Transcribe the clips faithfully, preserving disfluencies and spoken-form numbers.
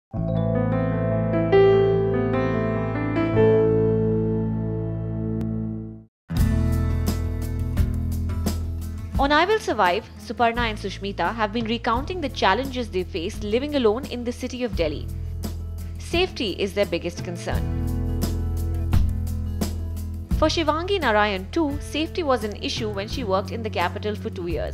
On I Will Survive, Suparna and Sushmita have been recounting the challenges they face living alone in the city of Delhi. Safety is their biggest concern. For Shivangi Narayan too, safety was an issue when she worked in the capital for two years.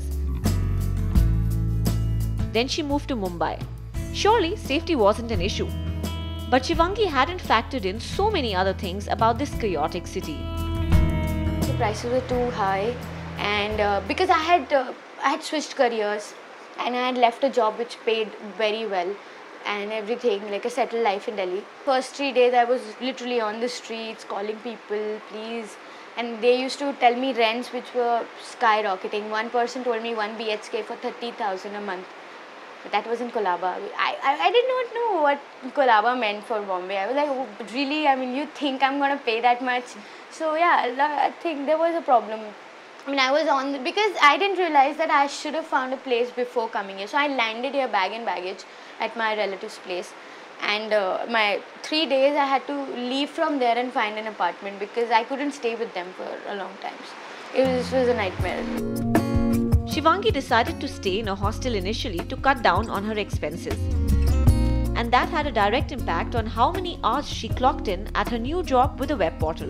Then she moved to Mumbai. Surely, safety wasn't an issue. But Shivangi hadn't factored in so many other things about this chaotic city. The prices were too high, and uh, because I had uh, I had switched careers, and I had left a job which paid very well and everything, like a settled life in Delhi. First three days I was literally on the streets calling people, please, and they used to tell me rents which were skyrocketing. One person told me one B H K for thirty thousand a month. But that was in Colaba. I, I, I did not know what Colaba meant for Bombay. I was like, oh, really? I mean, you think I'm going to pay that much? So yeah, I think there was a problem. I mean, I was on, because I didn't realize that I should have found a place before coming here. So I landed here bag and baggage at my relative's place. And uh, my three days I had to leave from there and find an apartment because I couldn't stay with them for a long time. It was, it was a nightmare. Shivangi decided to stay in a hostel initially to cut down on her expenses. And that had a direct impact on how many hours she clocked in at her new job with a web portal.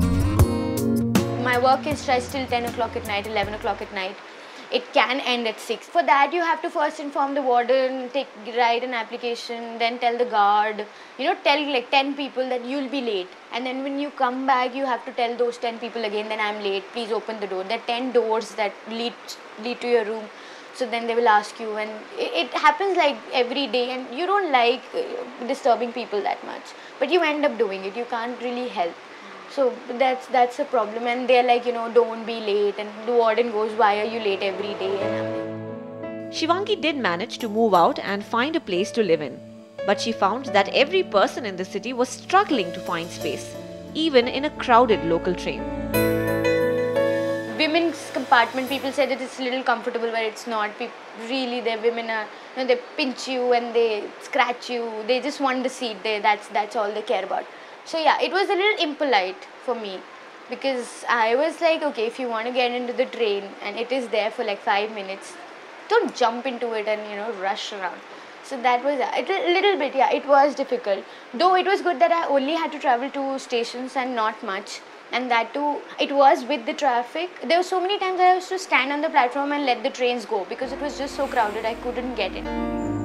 My work is stretched till ten o'clock at night, eleven o'clock at night. It can end at six. For that, you have to first inform the warden, take, write an application, then tell the guard, you know, tell like ten people that you'll be late. And then when you come back, you have to tell those ten people again, then I'm late, please open the door. There are ten doors that lead, lead to your room. So then they will ask you, and it, it happens like every day, and you don't like uh, disturbing people that much. But you end up doing it, you can't really help. So that's that's a problem, and they're like, you know, don't be late, and the warden goes, why are you late every day? And I'm like... Shivangi did manage to move out and find a place to live in. But she found that every person in the city was struggling to find space, even in a crowded local train. Women's compartment, people say that it's a little comfortable, but it's not. People, really, the women are, you know, they pinch you and they scratch you. They just want the seat. They, that's, that's all they care about. So yeah, it was a little impolite for me because I was like, okay, if you want to get into the train and it is there for like five minutes, don't jump into it and, you know, rush around. So that was a little bit, yeah, it was difficult. Though it was good that I only had to travel to stations and not much. And that too, it was with the traffic. There were so many times that I used to stand on the platform and let the trains go because it was just so crowded, I couldn't get in.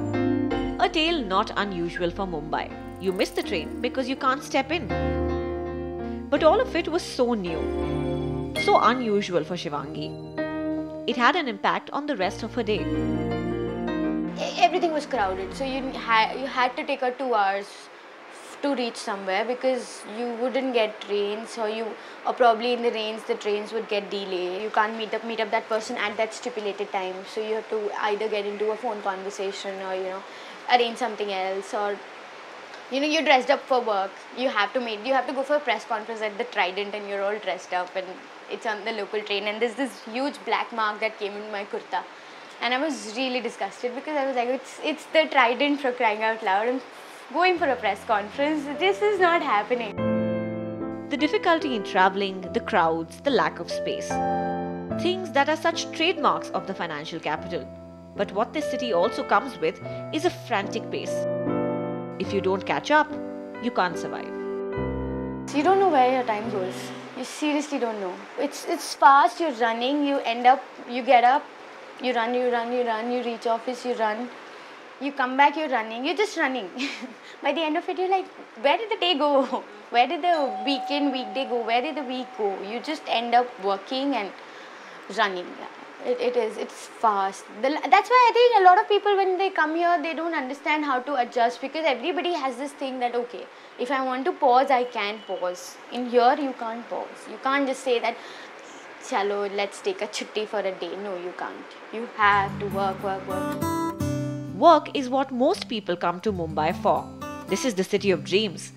A tale not unusual for Mumbai. You miss the train because you can't step in. But all of it was so new, so unusual for Shivangi. It had an impact on the rest of her day. Everything was crowded, so you, ha you had to take out two hours to reach somewhere because you wouldn't get trains, or you, or probably in the rains the trains would get delayed. You can't meet up meet up that person at that stipulated time, so you have to either get into a phone conversation or, you know, arrange something else, or, you know, you're dressed up for work. You have to meet, you have to go for a press conference at the Trident and you're all dressed up and it's on the local train, and there's this huge black mark that came in my kurta. And I was really disgusted because I was like, it's, it's the Trident, for crying out loud. I'm going for a press conference. This is not happening. The difficulty in traveling, the crowds, the lack of space. Things that are such trademarks of the financial capital. But what this city also comes with is a frantic pace. If you don't catch up, you can't survive. You don't know where your time goes. You seriously don't know. It's, it's fast, you're running, you end up, you get up, you run, you run, you run, you reach office, you run. You come back, you're running, you're just running. By the end of it, you're like, where did the day go? Where did the weekend, weekday go? Where did the week go? You just end up working and running. It, it is, it's fast. The, that's why I think a lot of people, when they come here, they don't understand how to adjust, because everybody has this thing that, okay, if I want to pause, I can pause. In here, you can't pause. You can't just say that, chalo, let's take a chutti for a day. No, you can't. You have to work, work, work. Work is what most people come to Mumbai for. This is the city of dreams.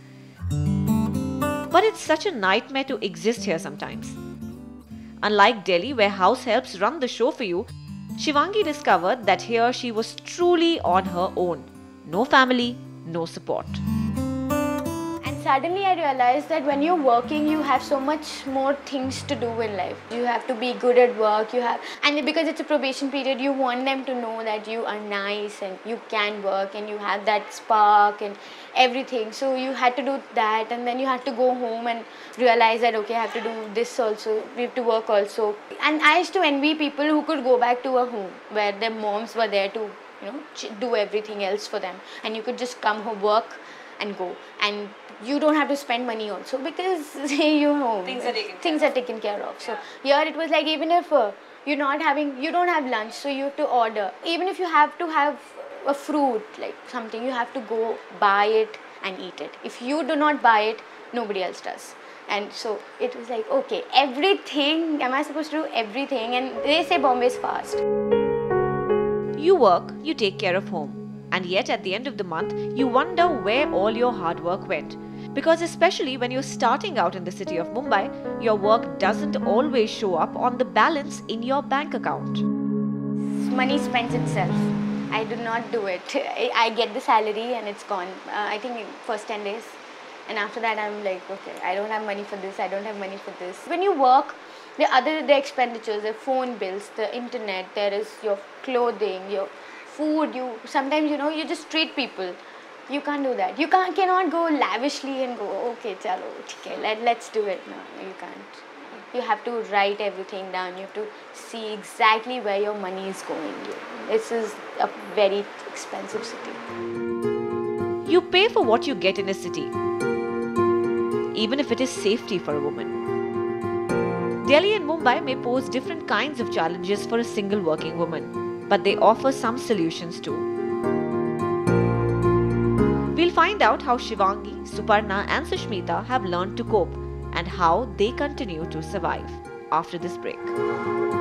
But it's such a nightmare to exist here sometimes. Unlike Delhi, where house helps run the show for you, Shivangi discovered that here she was truly on her own. No family, no support. And suddenly I realized that when you're working, you have so much more things to do in life. You have to be good at work, you have, and because it's a probation period, you want them to know that you are nice and you can work and you have that spark and everything. So you had to do that, and then you had to go home and realize that, okay, I have to do this also, we have to work also. And I used to envy people who could go back to a home where their moms were there to, you know, do everything else for them, and you could just come home, work and go, and you don't have to spend money also because you're home. Things are taken Things care are taken care of. So here it was like, even if uh, you're not having, you don't have lunch, so you have to order. Even if you have to have a fruit, like something, you have to go buy it and eat it. If you do not buy it, nobody else does. And so it was like, okay, everything, am I supposed to do everything? And they say Bombay is fast. You work, you take care of home. And yet at the end of the month, you wonder where all your hard work went. Because especially when you're starting out in the city of Mumbai, your work doesn't always show up on the balance in your bank account. Money spends itself. I do not do it. I, I get the salary and it's gone. Uh, I think in first ten days. And after that, I'm like, okay, I don't have money for this, I don't have money for this. When you work, the other the expenditures, the phone bills, the internet, there is your clothing, your food. You sometimes, you know, you just treat people. You can't do that. You can't cannot go lavishly and go, okay, chalo, okay, let, let's do it. No, you can't. You have to write everything down. You have to see exactly where your money is going. This is a very expensive city. You pay for what you get in a city, even if it is safety for a woman. Delhi and Mumbai may pose different kinds of challenges for a single working woman, but they offer some solutions too. We'll find out how Shivangi, Suparna and Sushmita have learned to cope and how they continue to survive after this break.